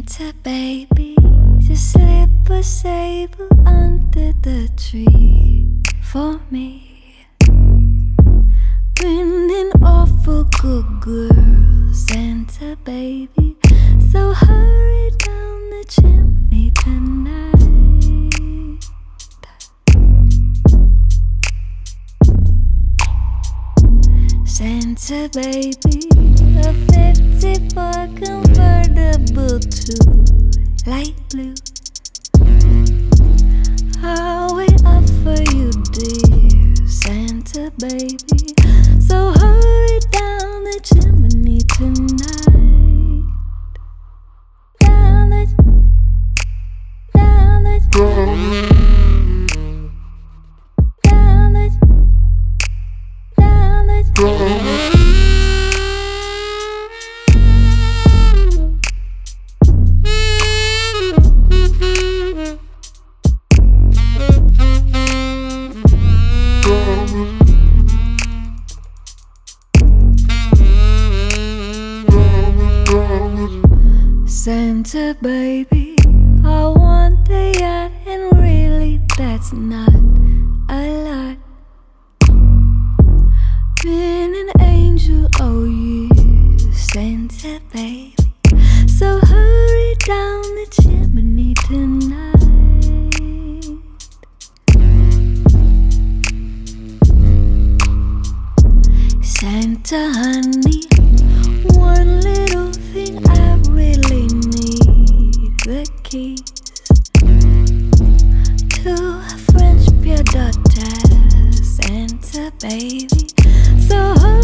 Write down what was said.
Santa baby, just slip a sable under the tree for me. Been an awful good girl, Santa baby, so hurry down the chimney tonight. Santa baby, a 54 convertible to light blue. I'll wait up for you, dear Santa baby, so hurry down the chimney tonight. Down the Santa baby, I want the yacht, and really that's not a lot. Been an angel all year, Santa baby, so hurry down the chimney tonight. Santa honey, one little thing I really need, the keys to a French Pied Daughter, Santa baby, so hurry